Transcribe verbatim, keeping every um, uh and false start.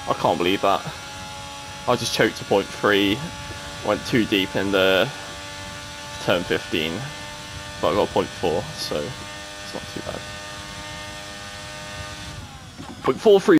I can't believe that. I just choked to point three, went too deep in the turn fifteen, but I got point four, so it's not too bad. point four three.